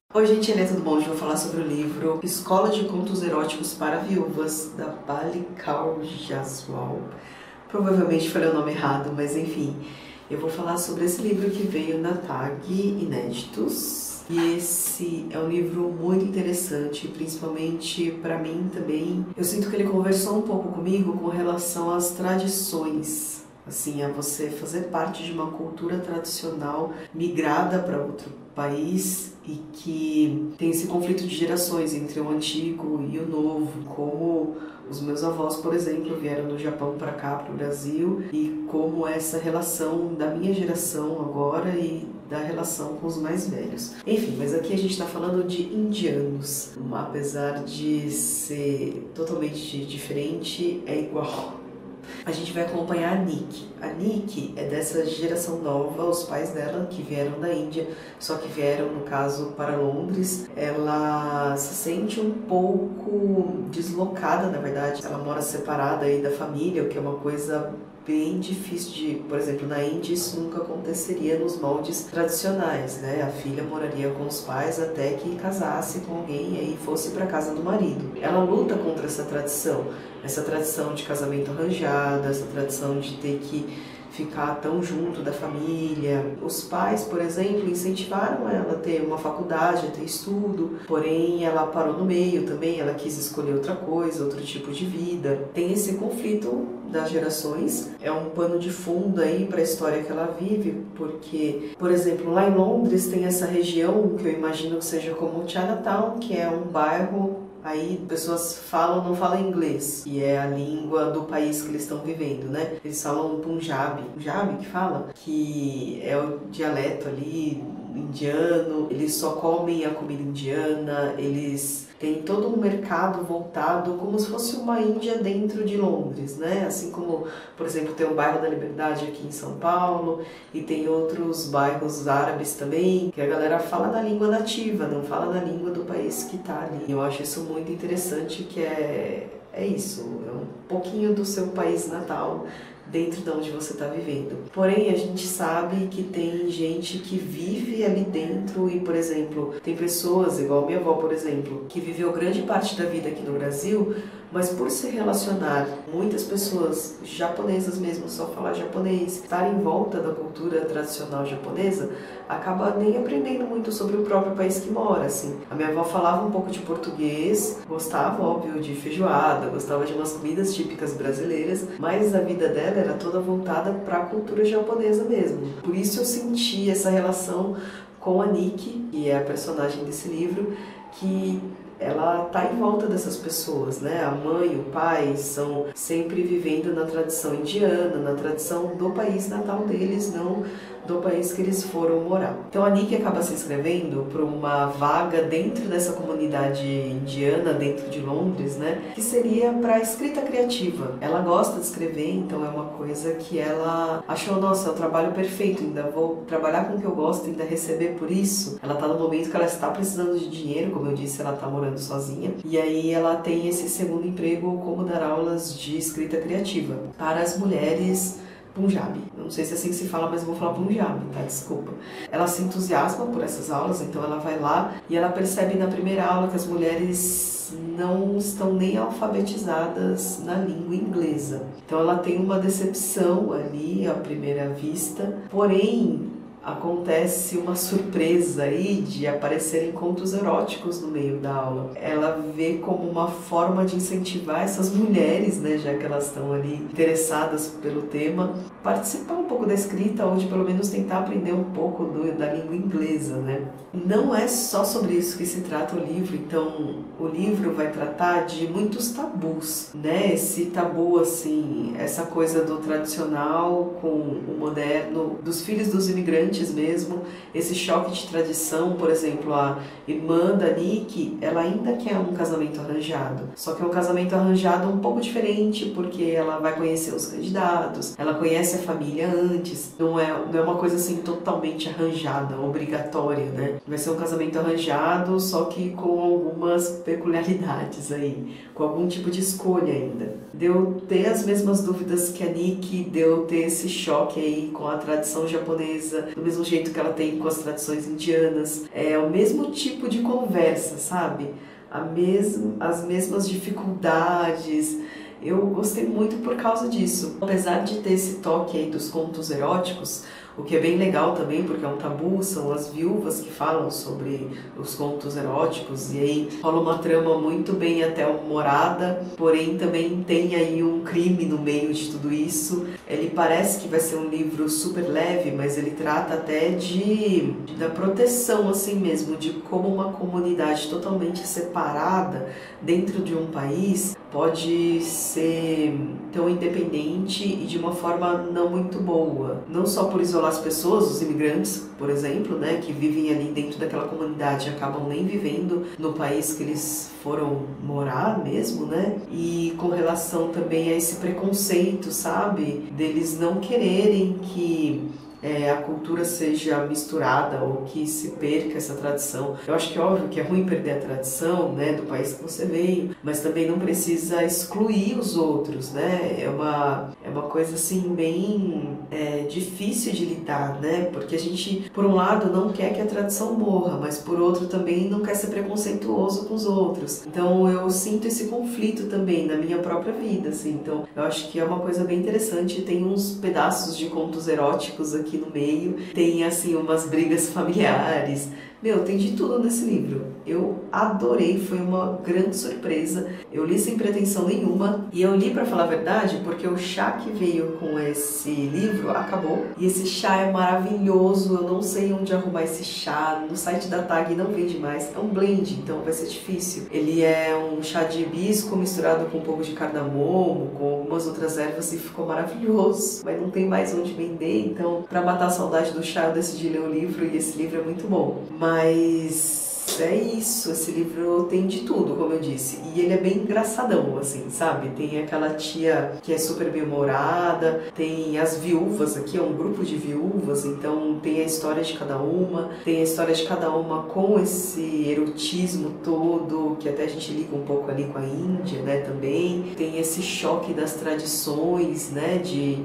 Oi gente, tudo bom? Hoje eu vou falar sobre o livro Escola de Contos Eróticos para Viúvas, da Bali Kaur Jaswal. Provavelmente falei o nome errado, mas enfim. Eu vou falar sobre esse livro que veio na TAG Inéditos. E esse é um livro muito interessante, principalmente para mim também. Eu sinto que ele conversou um pouco comigo com relação às tradições. Assim, a você fazer parte de uma cultura tradicional migrada para outro país e que tem esse conflito de gerações entre o antigo e o novo, como os meus avós, por exemplo, vieram do Japão para cá, para o Brasil, e como essa relação da minha geração agora e da relação com os mais velhos. Enfim, mas aqui a gente está falando de indianos, apesar de ser totalmente diferente, é igual. A gente vai acompanhar a Nick. A Nick é dessa geração nova, os pais dela que vieram da Índia, só que vieram, no caso, para Londres. Ela se sente um pouco deslocada, na verdade. Ela mora separada aí da família, o que é uma coisa bem difícil de, por exemplo, na Índia isso nunca aconteceria nos moldes tradicionais, né? A filha moraria com os pais até que casasse com alguém e aí fosse para casa do marido. Ela luta contra essa tradição de casamento arranjado, essa tradição de ter que ficar tão junto da família. Os pais, por exemplo, incentivaram ela a ter uma faculdade, a ter estudo, porém ela parou no meio também, ela quis escolher outra coisa, outro tipo de vida. Tem esse conflito das gerações, é um pano de fundo aí para a história que ela vive, porque, por exemplo, lá em Londres tem essa região que eu imagino que seja como Chinatown, que é um bairro. Aí pessoas não falam inglês, e é a língua do país que eles estão vivendo, né? Eles falam Punjabi que fala, que é o dialeto ali indiano, eles só comem a comida indiana, eles têm todo um mercado voltado como se fosse uma Índia dentro de Londres, né? Assim como, por exemplo, tem o bairro da Liberdade aqui em São Paulo e tem outros bairros árabes também, que a galera fala da língua nativa, não fala da língua do país que tá ali. Eu acho isso muito interessante, que é isso, é um pouquinho do seu país natal dentro de onde você está vivendo. Porém, a gente sabe que tem gente que vive ali dentro e, por exemplo, tem pessoas, igual minha avó, por exemplo, que viveu grande parte da vida aqui no Brasil, mas por se relacionar muitas pessoas japonesas mesmo, só falar japonês, estar em volta da cultura tradicional japonesa, acaba nem aprendendo muito sobre o próprio país que mora, assim. A minha avó falava um pouco de português, gostava, óbvio, de feijoada, gostava de umas comidas típicas brasileiras, mas a vida dela era toda voltada para a cultura japonesa mesmo. Por isso eu senti essa relação com a Nick, que é a personagem desse livro, que ela tá em volta dessas pessoas, né? A mãe, o pai são sempre vivendo na tradição indiana, na tradição do país natal deles, não do país que eles foram morar. Então a Nick acaba se inscrevendo para uma vaga dentro dessa comunidade indiana, dentro de Londres, né? Que seria para escrita criativa. Ela gosta de escrever, então é uma coisa que ela achou, nossa, é o trabalho perfeito, ainda vou trabalhar com o que eu gosto, ainda receber por isso. Ela tá no momento que ela está precisando de dinheiro, como eu disse, ela tá morando sozinha, e aí ela tem esse segundo emprego como dar aulas de escrita criativa para as mulheres Punjabi. Eu não sei se é assim que se fala, mas eu vou falar Punjabi, tá? Desculpa. Ela se entusiasma por essas aulas, então ela vai lá e ela percebe na primeira aula que as mulheres não estão nem alfabetizadas na língua inglesa. Então ela tem uma decepção ali à primeira vista, porém acontece uma surpresa aí de aparecerem contos eróticos no meio da aula. Ela vê como uma forma de incentivar essas mulheres, né, já que elas estão ali interessadas pelo tema, participar um pouco da escrita ou de pelo menos tentar aprender um pouco da língua inglesa, né? Não é só sobre isso que se trata o livro, então o livro vai tratar de muitos tabus, né? Esse tabu, assim, essa coisa do tradicional com o moderno, dos filhos dos imigrantes mesmo, esse choque de tradição. Por exemplo, a irmã da Nick, ela ainda quer um casamento arranjado, só que é um casamento arranjado um pouco diferente, porque ela vai conhecer os candidatos, ela conhece a família antes, não é uma coisa assim totalmente arranjada, obrigatória, né? Vai ser um casamento arranjado, só que com algumas peculiaridades aí, com algum tipo de escolha ainda. De eu ter as mesmas dúvidas que a Nick, de eu ter esse choque aí com a tradição japonesa, do mesmo jeito que ela tem com as tradições indianas. É o mesmo tipo de conversa, sabe? As mesmas dificuldades. Eu gostei muito por causa disso. Apesar de ter esse toque aí dos contos eróticos, o que é bem legal também, porque é um tabu, são as viúvas que falam sobre os contos eróticos, e aí rola uma trama muito bem até humorada, porém também tem aí um crime no meio de tudo isso. Ele parece que vai ser um livro super leve, mas ele trata até da proteção assim mesmo, de como uma comunidade totalmente separada dentro de um país pode ser tão independente e de uma forma não muito boa. Não só por isolar as pessoas, os imigrantes, por exemplo, né, que vivem ali dentro daquela comunidade e acabam nem vivendo no país que eles foram morar mesmo, né? E com relação também a esse preconceito, sabe? Deles não quererem que a cultura seja misturada ou que se perca essa tradição. Eu acho que é óbvio que é ruim perder a tradição, né, do país que você veio, mas também não precisa excluir os outros, né? É uma coisa assim bem difícil de lidar, né? Porque a gente, por um lado, não quer que a tradição morra, mas por outro também não quer ser preconceituoso com os outros. Então eu sinto esse conflito também na minha própria vida, assim. Então eu acho que é uma coisa bem interessante. Tem uns pedaços de contos eróticos aqui no meio, tem assim umas brigas familiares. Meu, tem de tudo nesse livro. Eu adorei, foi uma grande surpresa. Eu li sem pretensão nenhuma e eu li, pra falar a verdade, porque o chá que veio com esse livro acabou. E esse chá é maravilhoso, eu não sei onde arrumar esse chá, no site da TAG não vende mais. É um blend, então vai ser difícil. Ele é um chá de hibisco misturado com um pouco de cardamomo, com algumas outras ervas, e ficou maravilhoso. Mas não tem mais onde vender, então pra matar a saudade do chá eu decidi ler o livro, e esse livro é muito bom. Mas é isso, esse livro tem de tudo, como eu disse, e ele é bem engraçadão, assim, sabe? Tem aquela tia que é super bem-humorada, tem as viúvas aqui, é um grupo de viúvas, então tem a história de cada uma, tem a história de cada uma com esse erotismo todo, que até a gente liga um pouco ali com a Índia, né, também. Tem esse choque das tradições, né,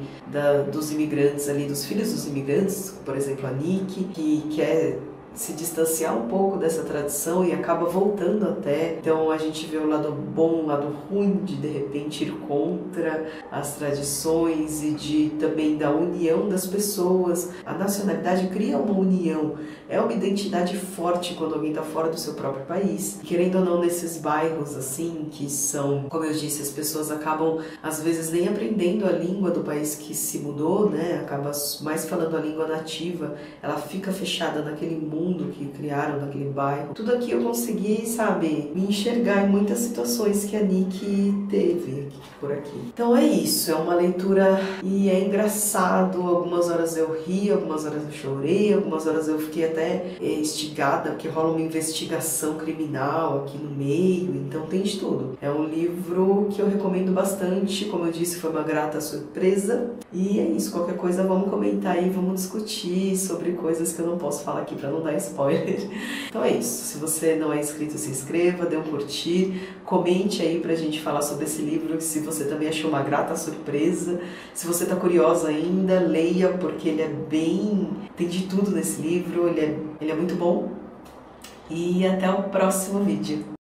dos imigrantes ali, dos filhos dos imigrantes, por exemplo, a Nick, que quer se distanciar um pouco dessa tradição e acaba voltando até. Então a gente vê o lado bom, o lado ruim de repente ir contra as tradições e também da união das pessoas. A nacionalidade cria uma união, é uma identidade forte quando alguém está fora do seu próprio país. E, querendo ou não, nesses bairros assim, que são, como eu disse, as pessoas acabam às vezes nem aprendendo a língua do país que se mudou, né? Acaba mais falando a língua nativa, ela fica fechada naquele mundo que criaram naquele bairro. Tudo aqui eu consegui, sabe, me enxergar em muitas situações que a Nick teve por aqui. Então é isso, é uma leitura e é engraçado. Algumas horas eu ri, algumas horas eu chorei, algumas horas eu fiquei até instigada, porque rola uma investigação criminal aqui no meio, então tem de tudo. É um livro que eu recomendo bastante, como eu disse, foi uma grata surpresa. E é isso, qualquer coisa vamos comentar aí, vamos discutir sobre coisas que eu não posso falar aqui para não dar spoiler. Então é isso, se você não é inscrito, se inscreva, dê um curtir, comente aí pra gente falar sobre esse livro, se você também achou uma grata surpresa. Se você tá curiosa ainda, leia, porque ele é bem... tem de tudo nesse livro, ele é muito bom. E até o próximo vídeo.